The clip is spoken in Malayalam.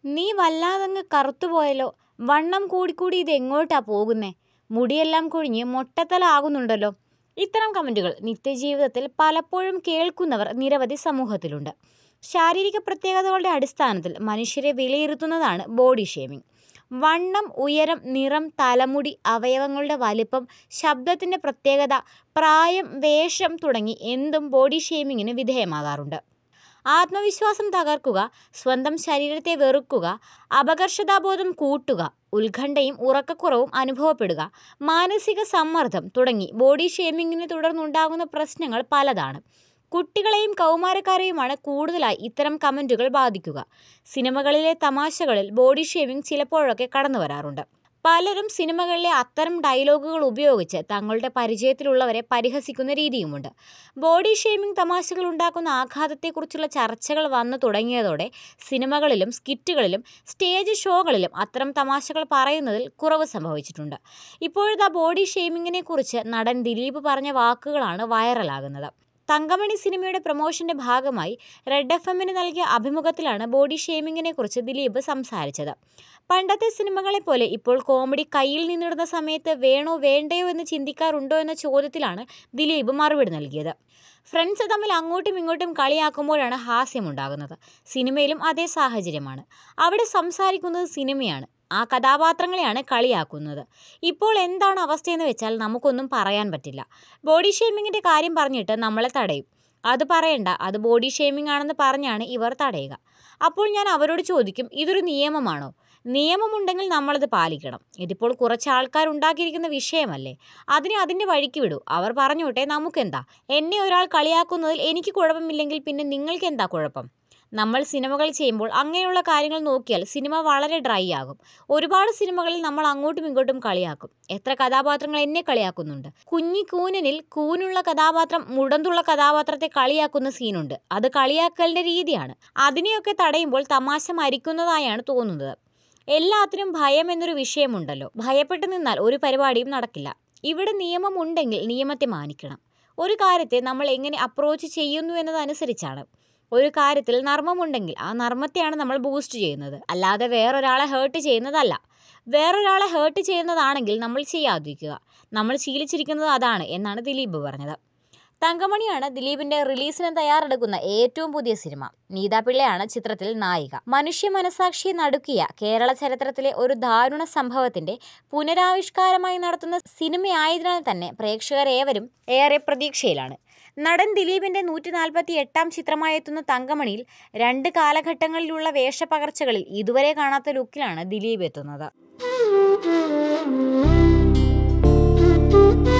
നീ വല്ലാതങ്ങ് കറുത്തുപോയല്ലോ, വണ്ണം കൂടിക്കൂടി ഇത് എങ്ങോട്ടാ പോകുന്നേ, മുടിയെല്ലാം കൊഴിഞ്ഞ് മൊട്ടത്തല ആകുന്നുണ്ടല്ലോ. ഇത്തരം കമൻറ്റുകൾ നിത്യജീവിതത്തിൽ പലപ്പോഴും കേൾക്കുന്നവർ നിരവധി സമൂഹത്തിലുണ്ട്. ശാരീരിക പ്രത്യേകതകളുടെ അടിസ്ഥാനത്തിൽ മനുഷ്യരെ വിലയിരുത്തുന്നതാണ് ബോഡി ഷേമിംഗ്. വണ്ണം, ഉയരം, നിറം, തലമുടി, അവയവങ്ങളുടെ വലിപ്പം, ശബ്ദത്തിൻ്റെ പ്രത്യേകത, പ്രായം, വേഷം തുടങ്ങി എന്തും ബോഡി ഷേമിങ്ങിന് വിധേയമാകാറുണ്ട്. ആത്മവിശ്വാസം തകർക്കുക, സ്വന്തം ശരീരത്തെ വെറുക്കുക, അപകർഷതാബോധം കൂട്ടുക, ഉത്കണ്ഠയും ഉറക്കക്കുറവും അനുഭവപ്പെടുക, മാനസിക സമ്മർദ്ദം തുടങ്ങി ബോഡി ഷേമിങ്ങിനെ തുടർന്നുണ്ടാകുന്ന പ്രശ്നങ്ങൾ പലതാണ്. കുട്ടികളെയും കൗമാരക്കാരെയുമാണ് കൂടുതലായി ഇത്തരം കമൻറ്റുകൾ ബാധിക്കുക. സിനിമകളിലെ തമാശകളിൽ ബോഡി ഷേമിംഗ് ചിലപ്പോഴൊക്കെ കടന്നു വരാറുണ്ട്. പലരും സിനിമകളിലെ അത്തരം ഡയലോഗുകൾ ഉപയോഗിച്ച് തങ്ങളുടെ പരിചയത്തിലുള്ളവരെ പരിഹസിക്കുന്ന രീതിയുമുണ്ട്. ബോഡി ഷേമിംഗ് തമാശകൾ ഉണ്ടാക്കുന്ന ആഘാതത്തെക്കുറിച്ചുള്ള ചർച്ചകൾ വന്നു തുടങ്ങിയതോടെ സിനിമകളിലും സ്കിറ്റുകളിലും സ്റ്റേജ് ഷോകളിലും അത്തരം തമാശകൾ പറയുന്നതിൽ കുറവ് സംഭവിച്ചിട്ടുണ്ട്. ഇപ്പോഴത്തെ ബോഡി ഷേമിങ്ങിനെക്കുറിച്ച് നടൻ ദിലീപ് പറഞ്ഞ വാക്കുകളാണ് വൈറലാകുന്നത്. തങ്കമണി സിനിമയുടെ പ്രൊമോഷന്റെ ഭാഗമായി റെഡ് FM-ന് നൽകിയ അഭിമുഖത്തിലാണ് ബോഡി ഷേമിങ്ങിനെക്കുറിച്ച് ദിലീപ് സംസാരിച്ചത്. പണ്ടത്തെ സിനിമകളെപ്പോലെ ഇപ്പോൾ കോമഡി കയ്യിൽ നിന്നിടുന്ന സമയത്ത് വേണോ വേണ്ടയോ എന്ന് ചിന്തിക്കാറുണ്ടോ എന്ന ചോദ്യത്തിലാണ് ദിലീപ് മറുപടി നൽകിയത്. ഫ്രണ്ട്സ് തമ്മിൽ അങ്ങോട്ടും ഇങ്ങോട്ടും കളിയാക്കുമ്പോഴാണ് ഹാസ്യമുണ്ടാകുന്നത്. സിനിമയിലും അതേ സാഹചര്യമാണ്. അവിടെ സംസാരിക്കുന്നത് സിനിമയാണ്, ആ കഥാപാത്രങ്ങളെയാണ് കളിയാക്കുന്നത്. ഇപ്പോൾ എന്താണ് അവസ്ഥയെന്ന് വെച്ചാൽ നമുക്കൊന്നും പറയാൻ പറ്റില്ല. ബോഡി ഷേമിങ്ങിൻ്റെ കാര്യം പറഞ്ഞിട്ട് നമ്മളെ തടയും. അത് പറയണ്ട, അത് ബോഡി ഷേമിംഗ് ആണെന്ന് പറഞ്ഞാണ് ഇവർ തടയുക. അപ്പോൾ ഞാൻ അവരോട് ചോദിക്കും, ഇതൊരു നിയമമാണോ? നിയമമുണ്ടെങ്കിൽ നമ്മളത് പാലിക്കണം. ഇതിപ്പോൾ കുറച്ച് ആൾക്കാർ ഉണ്ടാക്കിയിരിക്കുന്ന വിഷയമല്ലേ, അതിനെ അതിൻ്റെ വഴിക്ക് വിടൂ. അവർ പറഞ്ഞോട്ടെ, നമുക്കെന്താ. എന്നെ ഒരാൾ കളിയാക്കുന്നതിൽ എനിക്ക് കുഴപ്പമില്ലെങ്കിൽ പിന്നെ നിങ്ങൾക്ക് എന്താ കുഴപ്പം? നമ്മൾ സിനിമകൾ ചെയ്യുമ്പോൾ അങ്ങനെയുള്ള കാര്യങ്ങൾ നോക്കിയാൽ സിനിമ വളരെ ഡ്രൈ ആകും. ഒരുപാട് സിനിമകളിൽ നമ്മൾ അങ്ങോട്ടും ഇങ്ങോട്ടും കളിയാക്കും. എത്ര കഥാപാത്രങ്ങൾ എന്നെ കളിയാക്കുന്നുണ്ട്. കുഞ്ഞിക്കൂനനിൽ കൂനുള്ള കഥാപാത്രം മുടന്തുള്ള കഥാപാത്രത്തെ കളിയാക്കുന്ന സീനുണ്ട്. അത് കളിയാക്കലിൻ്റെ രീതിയാണ്. അതിനെയൊക്കെ തടയുമ്പോൾ തമാശ മരിക്കുന്നതായാണ് തോന്നുന്നത്. എല്ലാത്തിനും ഭയം എന്നൊരു വിഷയമുണ്ടല്ലോ. ഭയപ്പെട്ടു നിന്നാൽ ഒരു പരിപാടിയും നടക്കില്ല. ഇവിടെ നിയമമുണ്ടെങ്കിൽ നിയമത്തെ മാനിക്കണം. ഒരു കാര്യത്തെ നമ്മൾ എങ്ങനെ അപ്രോച്ച് ചെയ്യുന്നു എന്നതനുസരിച്ചാണ്. ഒരു കാര്യത്തിൽ നർമ്മമുണ്ടെങ്കിൽ ആ നർമ്മത്തെയാണ് നമ്മൾ ബൂസ്റ്റ് ചെയ്യുന്നത്, അല്ലാതെ വേറൊരാളെ ഹേർട്ട് ചെയ്യുന്നതല്ല. വേറൊരാളെ ഹേർട്ട് ചെയ്യുന്നതാണെങ്കിൽ നമ്മൾ ചെയ്യാതിരിക്കുക. നമ്മൾ ശീലിച്ചിരിക്കുന്നത് അതാണ് എന്നാണ് ദിലീപ് പറഞ്ഞത്. തങ്കമണിയാണ് ദിലീപിൻ്റെ റിലീസിന് തയ്യാറെടുക്കുന്ന ഏറ്റവും പുതിയ സിനിമ. നീത പിള്ളയാണ് ചിത്രത്തിൽ നായിക. മനുഷ്യ മനസാക്ഷിയെ നടുക്കിയ കേരള ചരിത്രത്തിലെ ഒരു ദാരുണ സംഭവത്തിൻ്റെ പുനരാവിഷ്കാരമായി നടത്തുന്ന സിനിമയായതിനാൽ തന്നെ പ്രേക്ഷകരേവരും ഏറെ പ്രതീക്ഷയിലാണ്. നടൻ ദിലീപിൻ്റെ 148-ാം ചിത്രമായെത്തുന്ന തങ്കമണിയിൽ 2 കാലഘട്ടങ്ങളിലുള്ള വേഷപ്പകർച്ചകളിൽ ഇതുവരെ കാണാത്ത ലുക്കിലാണ് ദിലീപ് എത്തുന്നത്.